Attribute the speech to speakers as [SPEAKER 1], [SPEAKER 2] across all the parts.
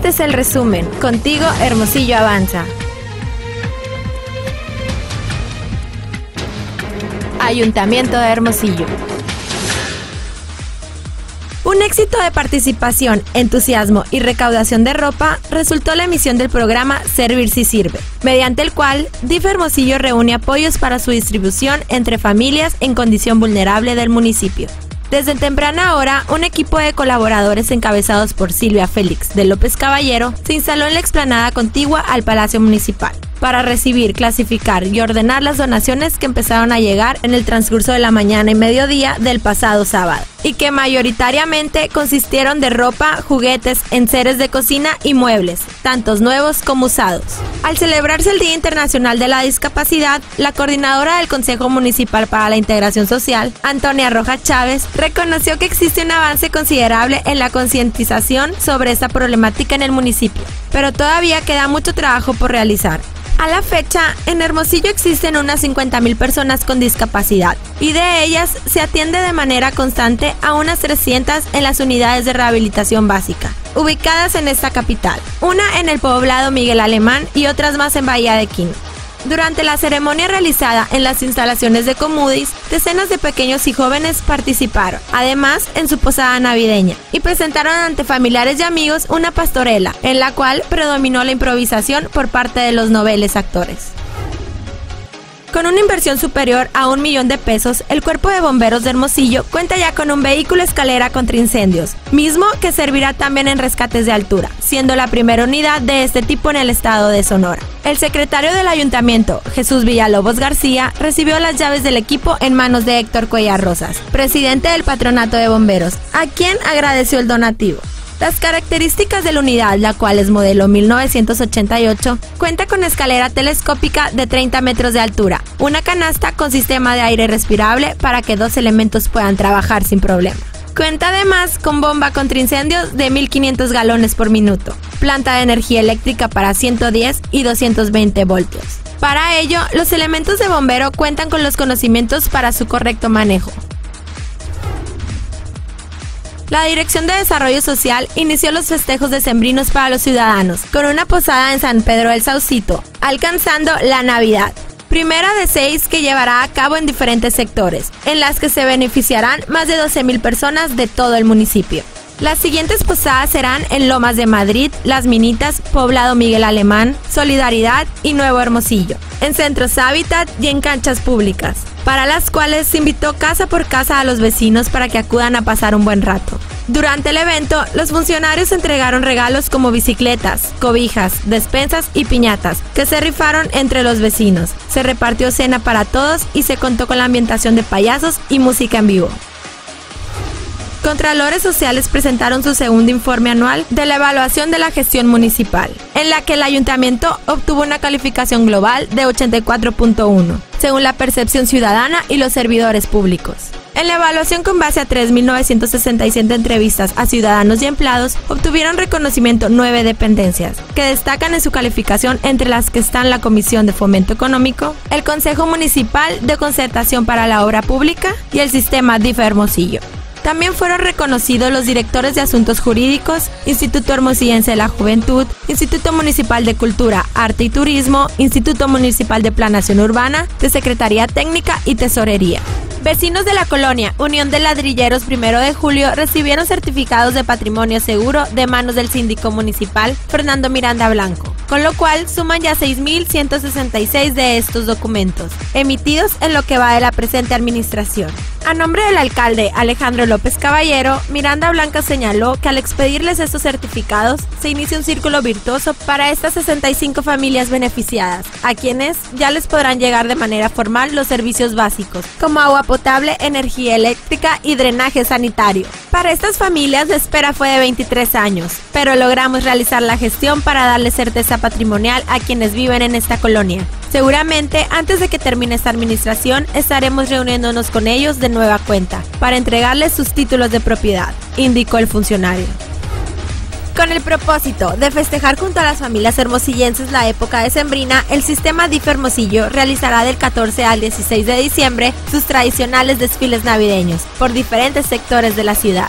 [SPEAKER 1] Este es el resumen. Contigo, Hermosillo avanza. Ayuntamiento de Hermosillo. Un éxito de participación, entusiasmo y recaudación de ropa resultó la emisión del programa Servir si Sirve, mediante el cual DIF Hermosillo reúne apoyos para su distribución entre familias en condición vulnerable del municipio. Desde temprana hora, un equipo de colaboradores encabezados por Silvia Félix de López Caballero se instaló en la explanada contigua al Palacio Municipal para recibir, clasificar y ordenar las donaciones que empezaron a llegar en el transcurso de la mañana y mediodía del pasado sábado, y que mayoritariamente consistieron de ropa, juguetes, enseres de cocina y muebles, tantos nuevos como usados. Al celebrarse el Día Internacional de la Discapacidad, la coordinadora del Consejo Municipal para la Integración Social, Antonia Rojas Chávez, reconoció que existe un avance considerable en la concientización sobre esta problemática en el municipio, pero todavía queda mucho trabajo por realizar. A la fecha, en Hermosillo existen unas 50,000 personas con discapacidad y de ellas se atiende de manera constante a unas 300 en las unidades de rehabilitación básica, ubicadas en esta capital, una en el poblado Miguel Alemán y otras más en Bahía de Quino. Durante la ceremonia realizada en las instalaciones de Comudis, decenas de pequeños y jóvenes participaron, además en su posada navideña, y presentaron ante familiares y amigos una pastorela, en la cual predominó la improvisación por parte de los noveles actores. Con una inversión superior a $1 millón de pesos, el Cuerpo de Bomberos de Hermosillo cuenta ya con un vehículo escalera contra incendios, mismo que servirá también en rescates de altura, siendo la primera unidad de este tipo en el estado de Sonora. El secretario del Ayuntamiento, Jesús Villalobos García, recibió las llaves del equipo en manos de Héctor Cuellar Rosas, presidente del Patronato de Bomberos, a quien agradeció el donativo. Las características de la unidad, la cual es modelo 1988, cuenta con escalera telescópica de 30 metros de altura, una canasta con sistema de aire respirable para que 2 elementos puedan trabajar sin problema. Cuenta además con bomba contra incendios de 1.500 galones por minuto, planta de energía eléctrica para 110 y 220 voltios. Para ello, los elementos de bombero cuentan con los conocimientos para su correcto manejo. La Dirección de Desarrollo Social inició los festejos decembrinos para los ciudadanos, con una posada en San Pedro del Saucito, alcanzando la Navidad. Primera de 6 que llevará a cabo en diferentes sectores, en las que se beneficiarán más de 12,000 personas de todo el municipio. Las siguientes posadas serán en Lomas de Madrid, Las Minitas, Poblado Miguel Alemán, Solidaridad y Nuevo Hermosillo, en centros Hábitat y en canchas públicas, para las cuales se invitó casa por casa a los vecinos para que acudan a pasar un buen rato. Durante el evento, los funcionarios entregaron regalos como bicicletas, cobijas, despensas y piñatas, que se rifaron entre los vecinos. Se repartió cena para todos y se contó con la ambientación de payasos y música en vivo. Contralores Sociales presentaron su segundo informe anual de la evaluación de la gestión municipal, en la que el ayuntamiento obtuvo una calificación global de 84.1, según la percepción ciudadana y los servidores públicos. En la evaluación, con base a 3.967 entrevistas a ciudadanos y empleados, obtuvieron reconocimiento 9 dependencias, que destacan en su calificación, entre las que están la Comisión de Fomento Económico, el Consejo Municipal de Concertación para la Obra Pública y el Sistema DIF Hermosillo. También fueron reconocidos los directores de Asuntos Jurídicos, Instituto Hermosillense de la Juventud, Instituto Municipal de Cultura, Arte y Turismo, Instituto Municipal de Planeación Urbana, de Secretaría Técnica y Tesorería. Vecinos de la colonia Unión de Ladrilleros 1 de Julio recibieron certificados de patrimonio seguro de manos del síndico municipal Fernando Miranda Blanco, con lo cual suman ya 6.166 de estos documentos, emitidos en lo que va de la presente administración. A nombre del alcalde Alejandro López Caballero, Miranda Blanca señaló que al expedirles estos certificados, se inicia un círculo virtuoso para estas 65 familias beneficiadas, a quienes ya les podrán llegar de manera formal los servicios básicos, como agua potable, energía eléctrica y drenaje sanitario. Para estas familias la espera fue de 23 años, pero logramos realizar la gestión para darle certeza patrimonial a quienes viven en esta colonia. Seguramente, antes de que termine esta administración, estaremos reuniéndonos con ellos de nueva cuenta para entregarles sus títulos de propiedad, indicó el funcionario. Con el propósito de festejar junto a las familias hermosillenses la época decembrina, el sistema DIF Hermosillo realizará del 14 al 16 de diciembre sus tradicionales desfiles navideños por diferentes sectores de la ciudad.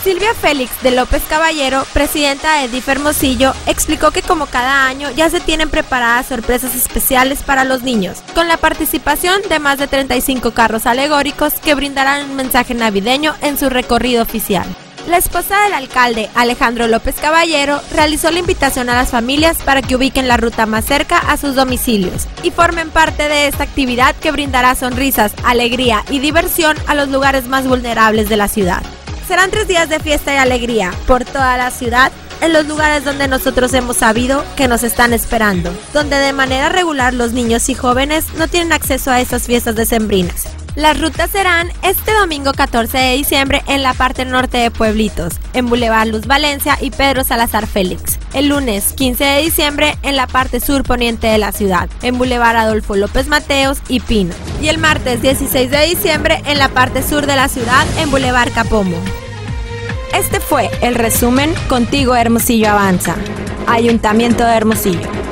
[SPEAKER 1] Silvia Félix de López Caballero, presidenta de DIF Hermosillo, explicó que como cada año ya se tienen preparadas sorpresas especiales para los niños, con la participación de más de 35 carros alegóricos que brindarán un mensaje navideño en su recorrido oficial. La esposa del alcalde, Alejandro López Caballero, realizó la invitación a las familias para que ubiquen la ruta más cerca a sus domicilios y formen parte de esta actividad que brindará sonrisas, alegría y diversión a los lugares más vulnerables de la ciudad. Serán 3 días de fiesta y alegría por toda la ciudad, en los lugares donde nosotros hemos sabido que nos están esperando, donde de manera regular los niños y jóvenes no tienen acceso a estas fiestas decembrinas. Las rutas serán este domingo 14 de diciembre en la parte norte de Pueblitos, en Boulevard Luz Valencia y Pedro Salazar Félix. El lunes 15 de diciembre en la parte sur poniente de la ciudad, en Boulevard Adolfo López Mateos y Pino. Y el martes 16 de diciembre en la parte sur de la ciudad, en Boulevard Capomo. Este fue el resumen Contigo Hermosillo Avanza. Ayuntamiento de Hermosillo.